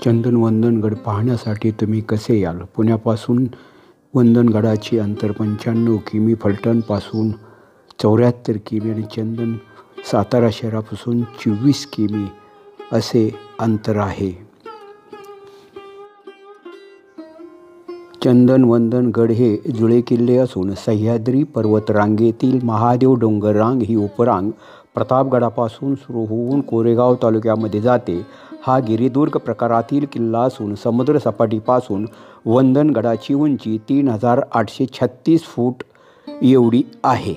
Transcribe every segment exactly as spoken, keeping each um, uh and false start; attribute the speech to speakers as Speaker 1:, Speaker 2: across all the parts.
Speaker 1: चंदनवंदनगड पाहण्यासाठी तुम्ही कसे याल? पुण्यापासून वंदनगडाचे अंतर पंच्याण्णव किमी, फलटणपासून चौऱ्याहत्तर किमी आणि चंदन सातारा शहरापासून चोवीस किमी असे अंतर आहे. चंदनवंदनगड हे जुळे किल्ले असून सह्याद्री पर्वतरांगेतील महादेव डोंगररांग ही उपरांग प्रतापगडापासून सुरू होऊन कोरेगाव तालुक्यामध्ये जाते. हा गिरिदुर्ग प्रकारातील किल्ला असून समुद्र सपाटीपासून वंदनगडाची उंची तीन हजार आठशे छत्तीस फूट एवढी आहे.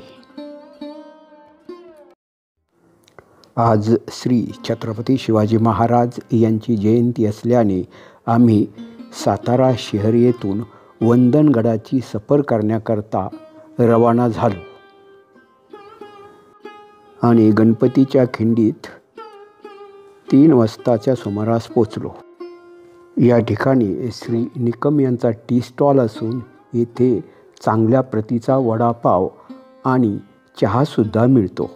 Speaker 1: आज श्री छत्रपती शिवाजी महाराज यांची जयंती असल्याने आम्ही सातारा शहर येथून वंदनगडाची सफर करण्याकरता रवाना झालो आणि गणपतीच्या खिंडीत तीन वाजताच्या सुमारास पोचलो. या ठिकाणी श्री निकम यांचा टी स्टॉल असून येथे चांगल्या प्रतीचा वडापाव आणि चहासुद्धा मिळतो.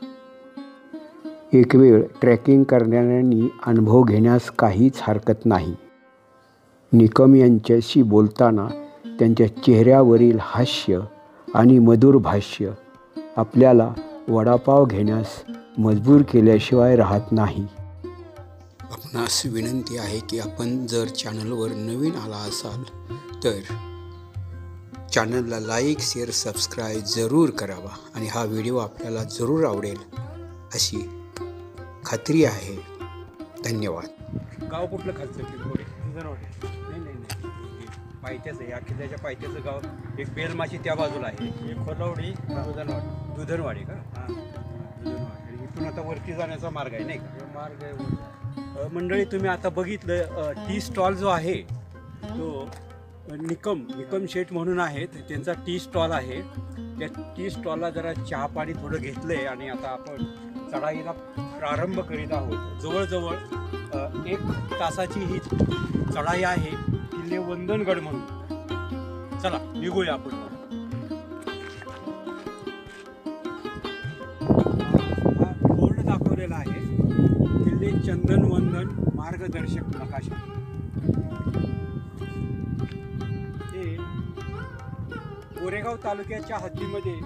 Speaker 1: एक वेळ ट्रेकिंग करणाऱ्यांनी अनुभव घेण्यास काहीच हरकत नाही. निकम यांच्याशी बोलताना त्यांच्या चेहऱ्यावरील हास्य आणि मधुर भाष्य आपल्याला वडापाव घेण्यास मजबूर केल्याशिवाय राहत नाही. आपणास विनंती आहे की आपण जर चॅनलवर नवीन आला असाल तर चॅनलला लाईक, शेअर, सबस्क्राईब जरूर करावा आणि हा व्हिडिओ आपल्याला जरूर आवडेल अशी खात्री आहे. धन्यवाद.
Speaker 2: गाव कुठलं खालचं दुधनवाडी? नाही नाही नाही पायथ्याचं आहे. या किल्ल्याच्या पायथ्याचं गाव एक बेलमाची त्या बाजूला आहे. एक खोलवडी, दुधनवाडी. दुधनवाडी का? हां दुधनवाडी. इथून आता वरती जाण्याचा मार्ग आहे नाही का? मार्ग आहे. मंडळी तुम्ही आता बघितलं टी स्टॉल जो आहे तो निकम निकम शेठ म्हणून आहेत. त्यांचा टी स्टॉल आहे. त्या टी स्टॉलला जरा चहा पाणी थोडं घेतलं आहे आणि आता आपण चढाईला प्रारंभ करीत आहोत. जवळजवळ एक तासाची ही चढाई आहे किल्ले वंदनगड म्हणून. चला निघूया आपण. हा बोर्ड दाखवलेला आहे किल्ले चंदनवंदन मार्गदर्शक नकाशा. हे कोरेगाव तालुक्याच्या हद्दीमध्ये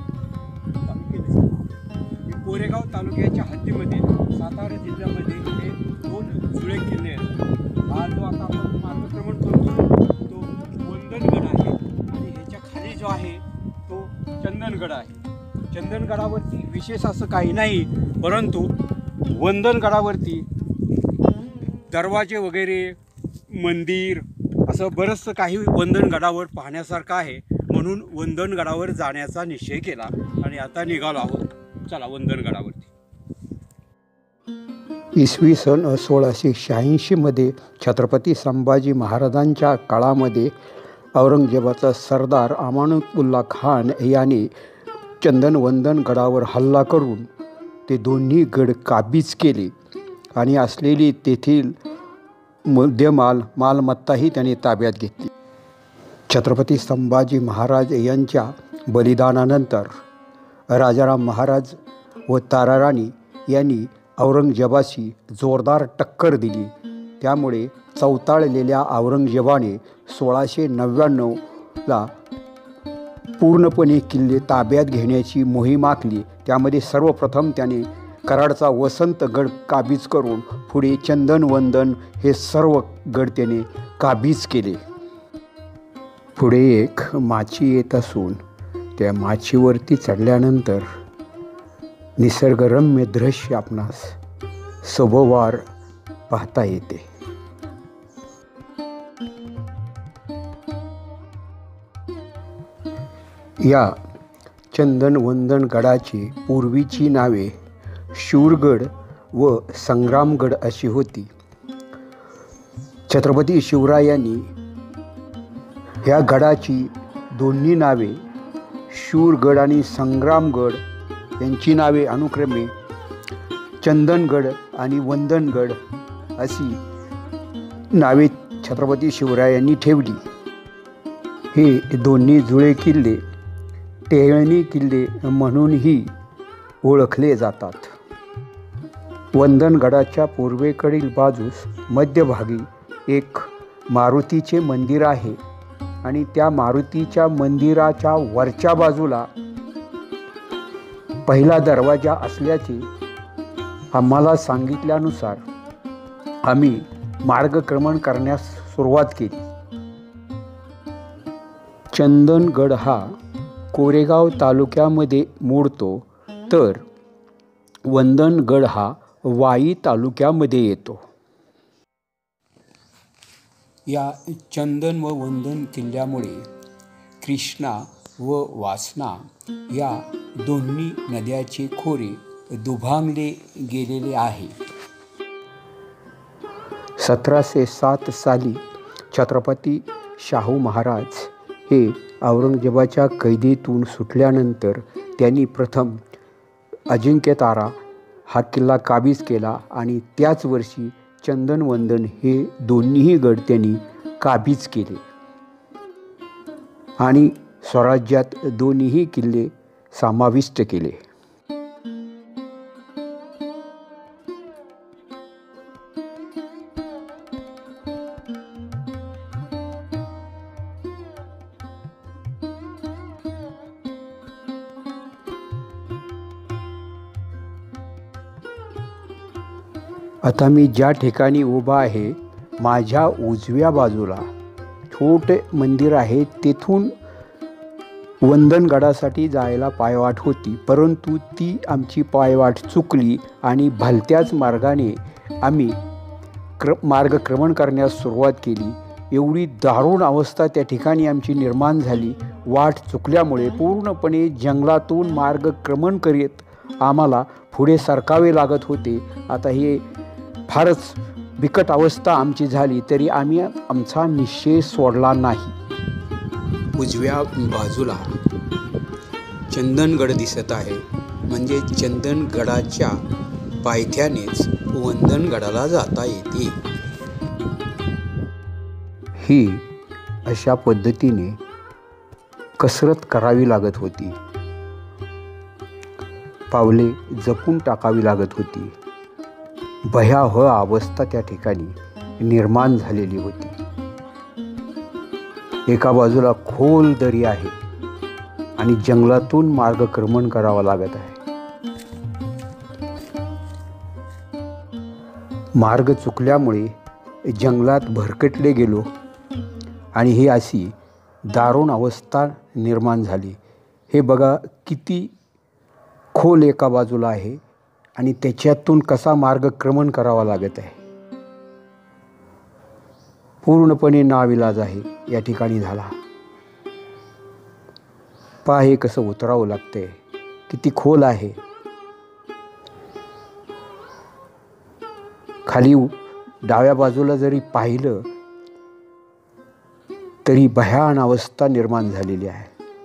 Speaker 2: कोरेगाव तालुक्याच्या हद्दीमध्ये सातारा जिल्ह्यामध्ये हे दोन जुळे किल्ले आहेत. हा जो आता आपण मार्गक्रमण करतो तो वंदनगड आहे आणि ह्याच्या खाली जो आहे तो चंदनगड आहे. चंदनगडावरती विशेष असं काही नाही, परंतु वंदनगडावरती दरवाजे वगैरे, मंदिर असं बरंचसं काही वंदनगडावर पाहण्यासारखं आहे. म्हणून वंदनगडावर जाण्याचा निश्चय केला आणि आता निघालो आहोत. चला वंदनगडावरती.
Speaker 1: इसवी सन सोळाशे शहाऐंशीमध्ये छत्रपती संभाजी महाराजांच्या काळामध्ये औरंगजेबाचा सरदार अमानुल्ला खान याने चंदनवंदन गडावर हल्ला करून ते दोन्ही गड काबीज केले आणि असलेली तेथील मुद्देमाल मालमत्ताही त्याने ताब्यात घेतली. छत्रपती संभाजी महाराज यांच्या बलिदानानंतर राजाराम महाराज व ताराराणी यांनी औरंगजेबाशी जोरदार टक्कर दिली. त्यामुळे चवताळलेल्या औरंगजेबाने सोळाशे नव्याण्णवला पूर्णपणे किल्ले ताब्यात घेण्याची मोहीम आखली. त्यामध्ये सर्वप्रथम त्याने कराडचा वसंतगड काबीज करून पुढे चंदनवंदन हे सर्व गड त्याने काबीज केले. पुढे एक माची येत असून त्या माचीवरती चढल्यानंतर निसर्गरम्य दृश्य आपणास सभोवार पाहता येते. या चंदनवंदन गडाची पूर्वीची नावे शूरगड व संग्रामगड अशी होती. छत्रपती शिवरायांनी ह्या गडाची दोन्ही नावे शूरगड आणि संग्रामगड यांची नावे अनुक्रमे चंदनगड आणि वंदनगड अशी नावे छत्रपती शिवरायांनी ठेवली. हे दोन्ही जुळे किल्ले टेहळणी किल्ले म्हणूनही ओळखले जातात. वंदनगडाच्या पूर्वेकडील बाजूस मध्यभागी एक मारुतीचे मंदिर आहे आणि त्या मारुतीच्या मंदिराच्या वरच्या बाजूला पहिला दरवाजा असल्याचे आम्हाला सांगितल्यानुसार आम्ही मार्गक्रमण करण्यास सुरुवात केली. चंदनगड हा कोरेगाव तालुक्यामध्ये मोडतो, तर वंदनगड हा वाई तालुक्यामध्ये येतो. या चंदन व वंदन किल्ल्यामुळे कृष्णा व वासना या दोन्ही नद्याचे खोरे दुभांगले गेलेले आहे. सतराशे सात साली छत्रपती शाहू महाराज हे औरंगजेबाच्या कैदेतून सुटल्यानंतर त्यांनी प्रथम अजिंक्यतारा हा किल्ला काबीज केला आणि त्याच वर्षी चंदनवंदन हे दोन्हीही गड त्यांनी काबीज केले आणि स्वराज्यात दोन्हीही किल्ले समाविष्ट केले. आता मी ज्या ठिकाणी उभा आहे, माझ्या उजव्या बाजूला छोटे मंदिर आहे. तेथून वंदनगडासाठी जायला पायवाट होती, परंतु ती आमची पायवाट चुकली आणि भलत्याच मार्गाने आम्ही क्र मार्गक्रमण करण्यास सुरुवात केली. एवढी दारुण अवस्था त्या ठिकाणी आमची निर्माण झाली. वाट चुकल्यामुळे पूर्णपणे जंगलातून मार्गक्रमण करीत आम्हाला पुढे सरकावे लागत होते. आता हे फारच बिकट अवस्था आमची झाली, तरी आम्ही आमचा निश्चय सोडला नाही. उजव्या बाजूला चंदनगड दिसत आहे, म्हणजे चंदनगडाच्या पायथ्यानेच वंदनगडाला जाता येते. ही अशा पद्धतीने कसरत करावी लागत होती, पावले जपून टाकावी लागत होती. भयावह अवस्था त्या ठिकाणी निर्माण झालेली होती. एका बाजूला खोल दरी आहे आणि जंगलातून मार्गक्रमण करावं लागत आहे. मार्ग चुकल्यामुळे जंगलात भरकटले गेलो आणि ही अशी दारुण अवस्था निर्माण झाली. हे बघा किती खोल एका बाजूला आहे आणि त्याच्यातून कसा मार्गक्रमण करावा लागत आहे. पूर्णपणे नाविलाज आहे या ठिकाणी झाला. पहा हे कसं उतरावं लागतंय, किती खोल आहे. खाली डाव्या बाजूला जरी पाहिलं तरी भयान अवस्था निर्माण झालेली आहे.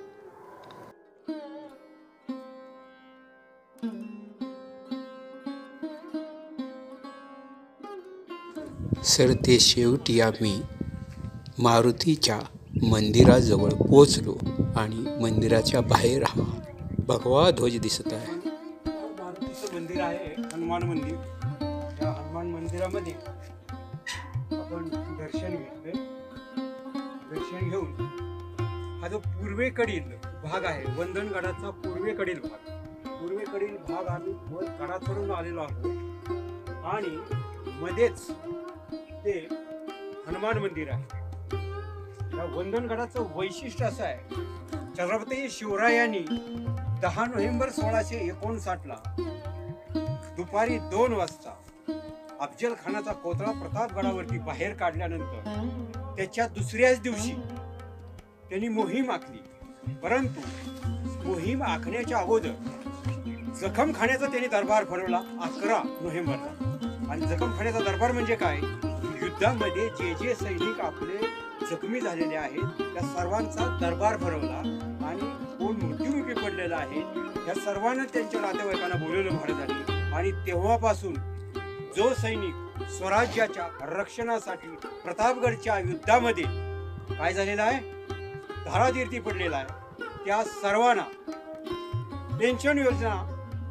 Speaker 1: सरते शेवटी आम्ही मारुतीच्या मंदिराजवळ पोचलो आणि मंदिराच्या बाहेर हा भगवा ध्वज दिसत आहे.
Speaker 2: मारुतीचं मंदिर आहे, हनुमान मंदिर. या हनुमान मंदिरामध्ये आपण दर्शन घेतोय. दर्शन घेऊन हा जो पूर्वेकडील भाग आहे, वंदनगडाचा पूर्वेकडील भाग पूर्वेकडील भाग आम्ही वर गडाचढून आलेलो आहोत आणि मध्येच ते हनुमान मंदिर आहे. या वंदनगडाचं वैशिष्ट्य असं आहे, छत्रपती शिवरायांनी दहा नोव्हेंबर सोळाशे एकोणसाठला दुपारी दोन वाजता अफजल खानाचा कोथळा प्रतापगडावरती बाहेर काढल्यानंतर त्याच्या दुसऱ्याच दिवशी त्यांनी मोहीम आखली. परंतु मोहीम आखण्याच्या अगोदर जखमखान्याचा त्यांनी दरबार भरवला अकरा नोव्हेंबरला. आणि जखमखान्याचा दरबार म्हणजे काय, युद्धामध्ये जे जे सैनिक आपले जखमी झालेले आहेत त्या सर्वांचा दरबार भरवला आणि कोण मृत्युमुखी पडलेला आहे या सर्वांना त्यांच्या नातेवाईकांना बोलवलं महाराजांनी. आणि तेव्हापासून जो सैनिक स्वराज्याच्या रक्षणासाठी प्रतापगडच्या युद्धामध्ये काय झालेला आहे, धारातीर्थी पडलेला आहे, त्या सर्वांना पेन्शन योजना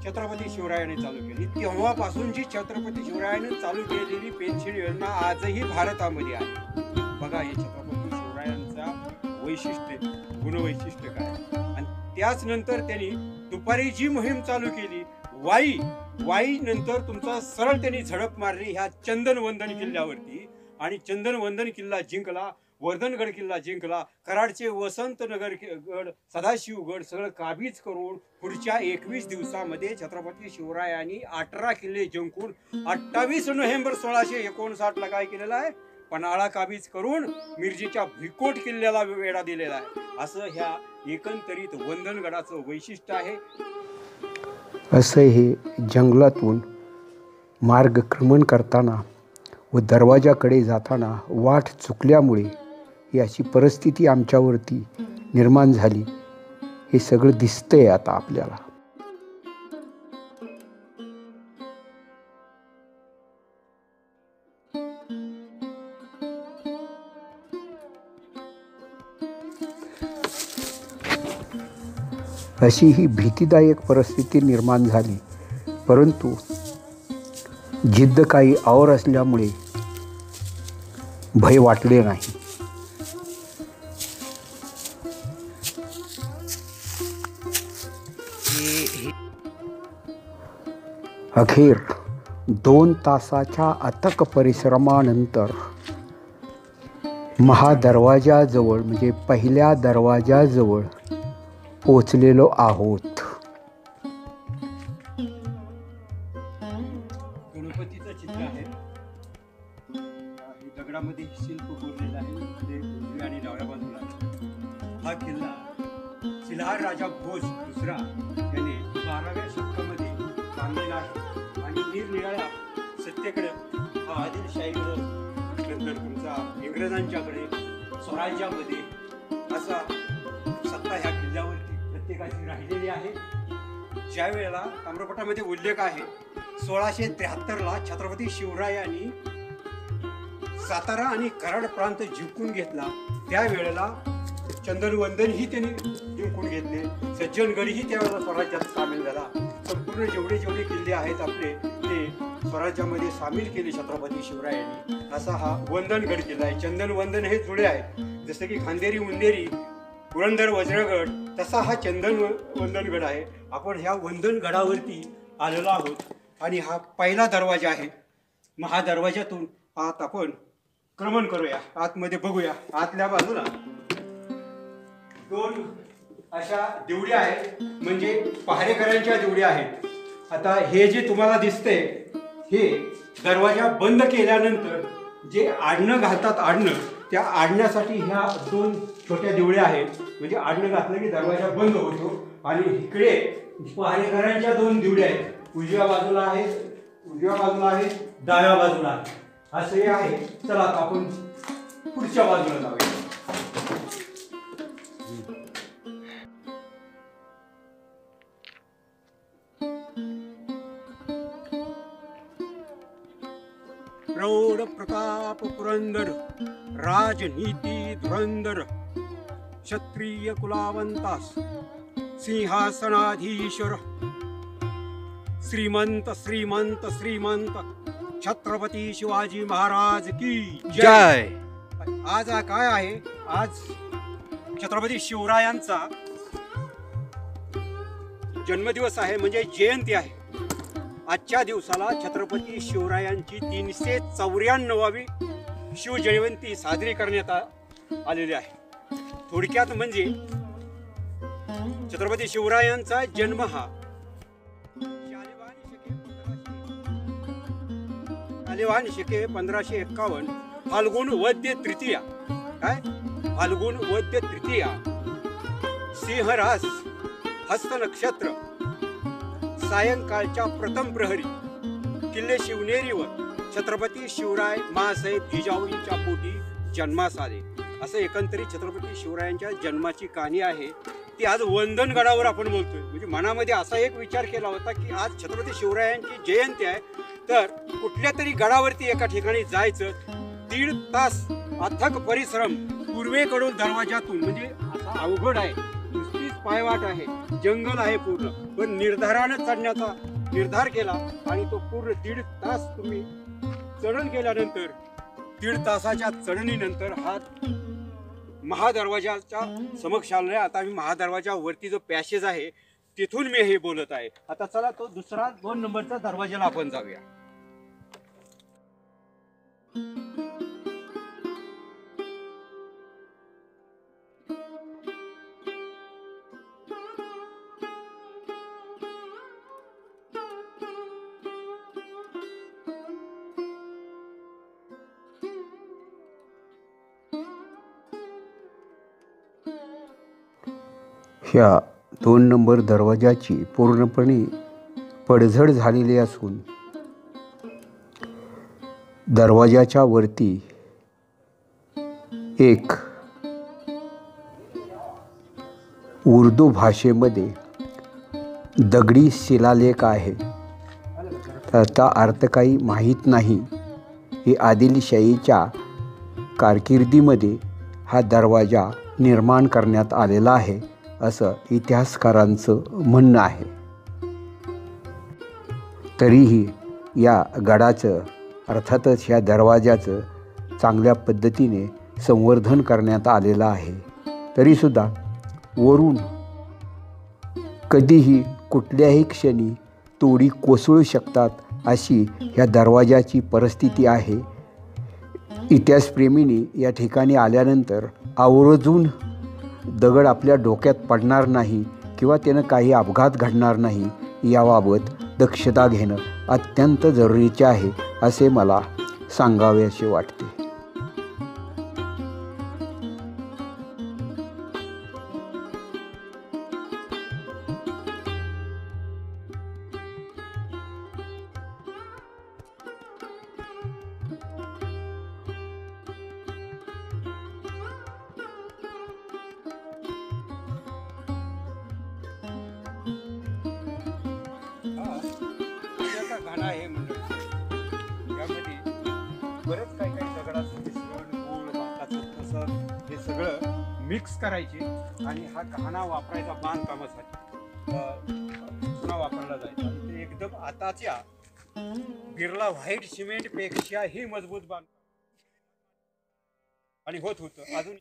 Speaker 2: छत्रपती शिवरायाने चालू केली. तेव्हापासूनची छत्रपती शिवरायाने चालू केलेली पेन्शन योजना आजही भारतामध्ये आहे. बघा हे छत्रपती शिवरायांचा वैशिष्ट्य, गुणवैशिष्ट्य काय. आणि त्याच नंतर त्यांनी दुपारी जी मोहीम चालू केली वाई वाई नंतर तुमचा सरळ त्यांनी झडप मारली ह्या चंदनवंदन किल्ल्यावरती आणि चंदनवंदन किल्ला जिंकला. वर्धनगड किल्ला जिंकला. कराडचे वसंतनगर गड, सदाशिवगड सगळं काबीज करून पुढच्या एकवीस दिवसामध्ये छत्रपती शिवरायांनी अठरा किल्ले जिंकून अठ्ठावीस नोव्हेंबर सोळाशे एकोणसाठ ला काय केलेलं आहे, पन्हाळा काबीज करून मिरजेच्या भिकोट किल्ल्याला वेढा दिलेला आहे. असं ह्या एकंदरीत वंदनगडाचं वैशिष्ट्य आहे.
Speaker 1: असं हे जंगलातून मार्गक्रमण करताना व दरवाजाकडे जाताना वाट चुकल्यामुळे ही अशी परिस्थिती आमच्यावरती निर्माण झाली. हे सगळं दिसतंय आता आपल्याला. अशी ही भीतीदायक परिस्थिती निर्माण झाली. परंतु जिद्द काही और असल्यामुळे भय वाटले नाही. अखेर दोन तासाच्या अथक परिश्रमानंतर महादरवाजाजवळ म्हणजे पहिल्या दरवाजाजवळ पोचलेलो आहोत.
Speaker 2: गणपतीचं चित्र आहे. दगडामध्ये शिल्प कोरलेलं आहे. ते उजव्या आणि डाव्या बाजूला हा किल्ला शिलाहार राजा भोज दुसरा याने बाराव्या शतकामध्ये बांधलेला आहे. आणि निरनिराळ्या सत्तेकडे हा आदिलशाहीकडे नंतर तुमचा इंग्रजांच्याकडे स्वराज्यामध्ये असा सत्ता ह्या किल्ल्यावरती प्रत्येकाची राहिलेली आहे. ज्या वेळेला ताम्रपटामध्ये उल्लेख आहे सोळाशे त्र्याहत्तरला छत्रपती शिवरायांनी सातारा आणि कराड प्रांत जिंकून घेतला. त्यावेळेला चंदनवंदन ही त्यांनी जिंकून घेतले. सज्जनगडही त्यावेळेला स्वराज्यात सामील झाला. संपूर्ण जेवढे जेवढे किल्ले आहेत आपले ते स्वराज्यामध्ये सामील केले छत्रपती शिवरायांनी. असा हा वंदनगड किल्ला आहे. चंदनवंदन हे जुळे आहेत. जसं की खांदेरी उंदेरी पुरंदर वज्रगड तसा हा चंदन वंदनगड आहे. आपण ह्या वंदनगडावरती आलेलो आहोत आणि हा पहिला दरवाजा आहे. महादरवाजातून आत आपण क्रमण करूया. आतमध्ये बघूया. आतल्या बाजूला दोन अशा दिवड्या आहेत म्हणजे पहारेकऱ्यांच्या दिवड्या आहेत. आता हे जे तुम्हाला दिसतंय हे दरवाजा बंद केल्यानंतर जे आडणं घालतात आडणं त्या आडण्यासाठी ह्या दोन छोट्या दिवड्या आहेत. म्हणजे आडणं घातलं की दरवाजा बंद होतो. आणि इकडे पहारेकऱ्यांच्या दोन दिवड्या आहेत. उजव्या बाजूला आहेत उजव्या बाजूला आहेत डाव्या बाजूला आहे. असं हे आहे. चला आता आपण पुढच्या बाजूला जाऊया. प्रौढ प्रताप पुरंदर राजनीती धुरंदर क्षत्रिय कुलावंतास सिंहासनाधीश्वर श्रीमंत श्रीमंत श्रीमंत छत्रपती शिवाजी महाराज की जय. आज काय आहे, आज छत्रपती शिवरायांचा जन्मदिवस आहे म्हणजे जयंती आहे. आजच्या दिवसाला छत्रपती शिवरायांची तीनशे चौऱ्याण्णवावी शिवजयंती साजरी करण्यात आलेली आहे. थोडक्यात म्हणजे छत्रपती शिवरायांचा जन्म हा शालिवाहन शके पंधराशे एक्कावन्न फाल्गुन वद्य तृतीया काय फाल्गुन वद्य तृतीया सिंहरास हस्त नक्षत्र सायंकाळच्या प्रथम प्रहरी किल्ले शिवनेरीवर छत्रपती शिवराय माँसाहेब जिजाऊंच्या पोटी जन्मास आले. असं एकंदरीत छत्रपती शिवरायांच्या जन्माची कहाणी आहे. ती आज वंदनगडावर आपण बोलतोय. म्हणजे मनामध्ये असा एक विचार केला होता की आज छत्रपती शिवरायांची जयंती आहे तर कुठल्या तरी गडावरती एका ठिकाणी जायचं. दीड तास अथक परिश्रम पूर्वेकडून दरवाजातून म्हणजे असा अवघड आहे. नुसतीच पायवाट आहे, जंगल आहे पूर्ण, पण निर्धारानं चढण्याचा निर्धार केला आणि तो पूर्ण दीड तास तुम्ही चढण केल्यानंतर दीड तासाच्या चढणीनंतर हा महादरवाजाच्या समक्ष आलोय. आता मी महादरवाजावरती जो पॅसेज आहे तिथून मी हे बोलत आहे. आता चला तो दुसरा दोन नंबरचा दरवाजाला आपण जाऊया.
Speaker 1: ह्या दोन नंबर दरवाजाची पूर्णपणे पडझड झालेली असून दरवाजाच्या वरती एक उर्दू भाषेमध्ये दगडी शिलालेख आहे. त्याचा अर्थ काही माहीत नाही. ही आदिलशाहीच्या कारकिर्दीमध्ये हा दरवाजा निर्माण करण्यात आलेला आहे असं इतिहासकारांचं म्हणणं आहे. तरीही या गडाचं अर्थातच ह्या दरवाजाचं चांगल्या पद्धतीने संवर्धन करण्यात आलेलं आहे. तरीसुद्धा वरून कधीही कुठल्याही क्षणी तोडी कोसळू शकतात अशी ह्या दरवाजाची परिस्थिती आहे. इतिहासप्रेमींनी या ठिकाणी आल्यानंतर आवर्जून दगड आपल्या डोक्यात पडणार नाही किंवा त्यानं काही अपघात घडणार नाही याबाबत दक्षता घेणं अत्यंत जरुरीचे आहे असे मला सांगावे असे वाटते.
Speaker 2: घाणा आहे मंडळी. यामध्ये बरेच काही काही दगडाचं मिश्रण, गोळ, भाताचं तसं हे सगळं मिक्स करायचे आणि हा घाणा वापरायचा बांधकामासाठी पुन्हा वापरला जायचा. आणि ते एकदम आताच्या बिर्ला व्हाईट सिमेंट पेक्षाही मजबूत बांधकाम आणि होत होतं. अजून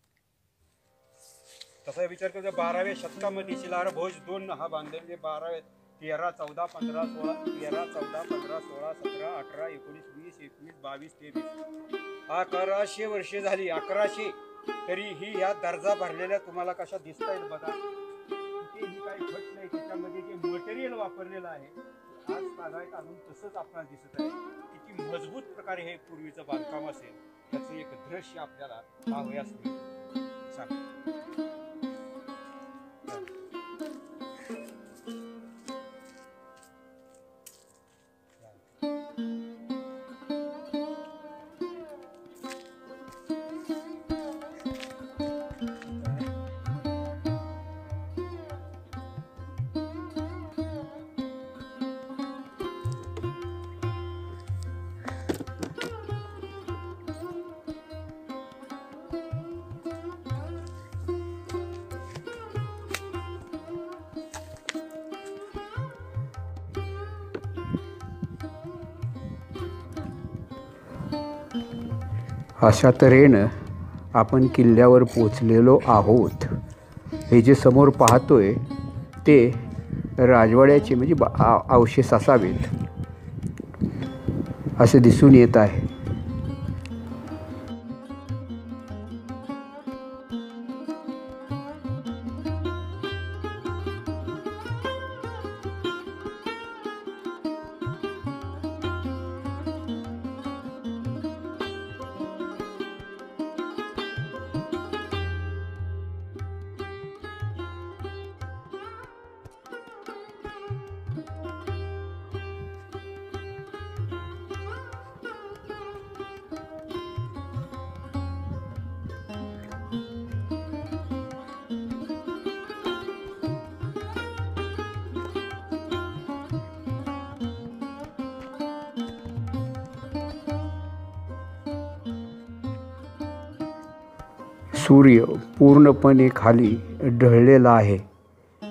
Speaker 2: तसा विचार करतो बाराव्या शतकामध्ये शिलार भोज दोन हा बांधले. बाराव्या तेरा चौदा पंधरा सोळा तेरा चौदा पंधरा सोळा सतरा अठरा एकोणीस वीस एकवीस बावीस तेवीस अकराशे वर्षे झाली. अकराशे तरीही या दर्जा भरलेल्या तुम्हाला कशा दिसत आहेत बघा. कुठेही काही घट नाही. त्याच्यामध्ये जे मटेरियल वापरलेलं आहे आज तागायत अजून तसंच आपल्याला दिसत आहे. किती मजबूत प्रकारे हे पूर्वीचं बांधकाम असेल त्याचं एक दृश्य आपल्याला पाहावयास मिळेल. सांग
Speaker 1: अशा तऱ्हेनं आपण किल्ल्यावर पोचलेलो आहोत. हे जे समोर पाहतोय ते राजवाड्याचे म्हणजे बा अवशेष असावेत असे दिसून येत आहे. सूर्य पूर्णपणे खाली ढळलेला आहे.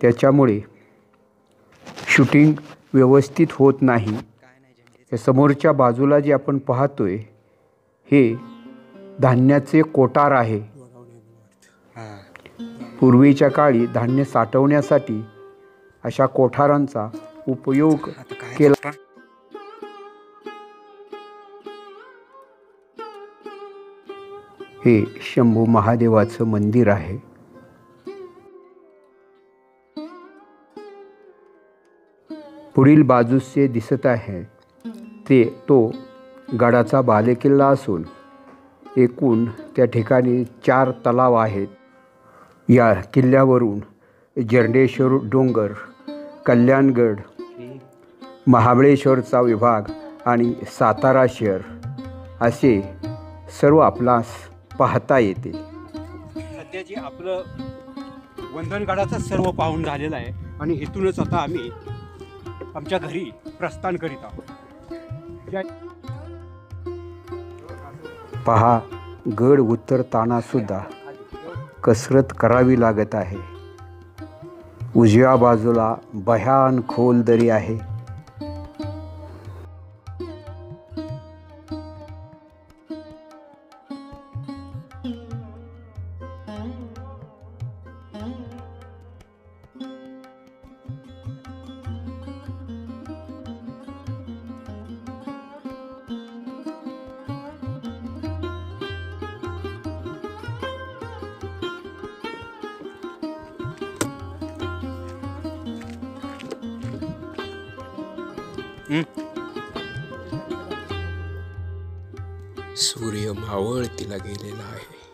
Speaker 1: त्याच्यामुळे शूटिंग व्यवस्थित होत नाही. या समोरच्या बाजूला जे आपण पाहतोय हे धान्याचे कोठार आहे. पूर्वीच्या काळी धान्य साठवण्यासाठी अशा कोठारांचा उपयोग केला. हे शंभू महादेवाचं मंदिर आहे. पुढील बाजूस जे दिसत आहे ते तो गडाचा बालेकिल्ला असून एकूण त्या ठिकाणी चार तलाव आहेत. या किल्ल्यावरून जरंडेश्वर डोंगर, कल्याणगड, महाबळेश्वरचा विभाग आणि सातारा शहर असे सर्व आपणास पाहता येते.
Speaker 2: सध्याची आपलं वंदनगडाचं सर्व पाहून झालेलं आहे आणि इथूनच आता आम्ही आमच्या घरी प्रस्थान करीत आहोत.
Speaker 1: पहा, गड उतरताना सुद्धा कसरत करावी लागत आहे. उजव्या बाजूला भयान खोल दरी आहे.
Speaker 3: सूर्य मावळतीला गेलेला आहे.